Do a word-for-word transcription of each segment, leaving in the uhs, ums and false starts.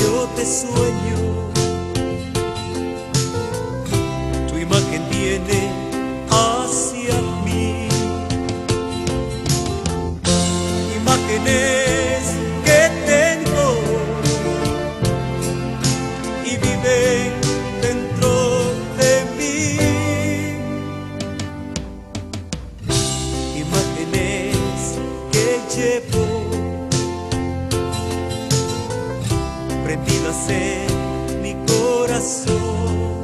yo te sueño, tu imagen viene hacia mí. Imágenes que tengo y viven dentro de mí. Imágenes que llevo prendidas en mi corazón,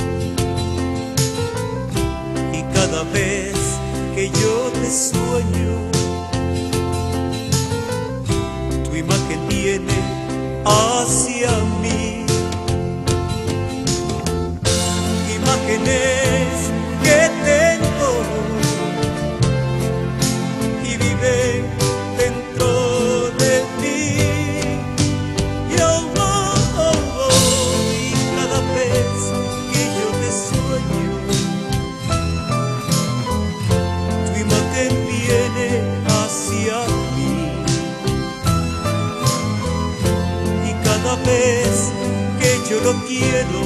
y cada vez que yo te sueño, tu imagen viene hacia mí. Imágenes que tengo y viven dentro de mí. Yo, oh, oh, oh, y cada vez que yo te sueño, tu imagen viene hacia mí. Y cada vez que yo lo quiero,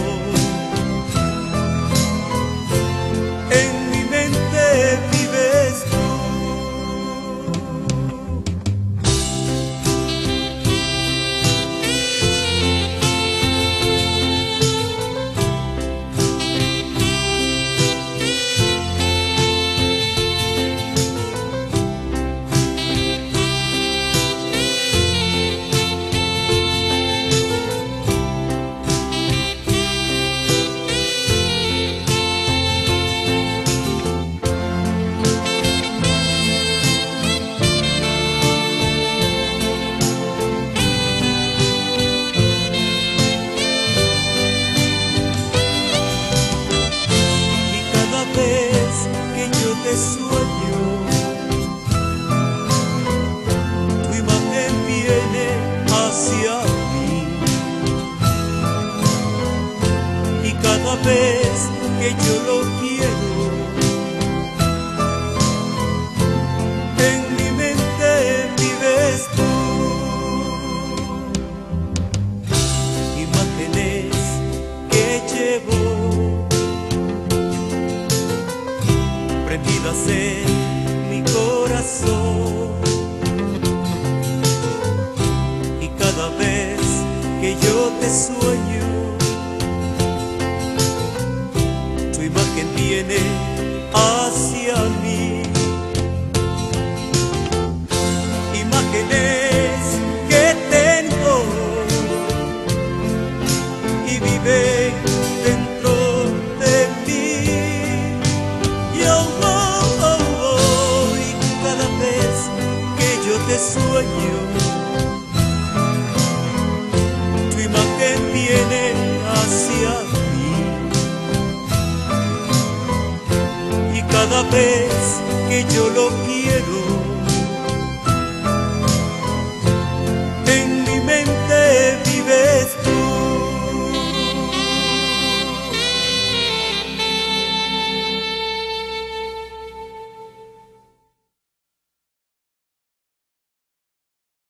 en mi mente vives tú. Te sueño, tu imagen viene hacia mí. Y cada vez que yo lo quiero, en mi mente vives tú. Imágenes que llevo prendidas en mi corazón, y cada vez que yo te sueño, tu imagen viene hacia mí. Imágenes que tengo y viven dentro de mí. Yo, oh, oh, oh, y cada vez que yo te sueño, tu imagen viene hacia mí. Y cada vez que yo lo quiero,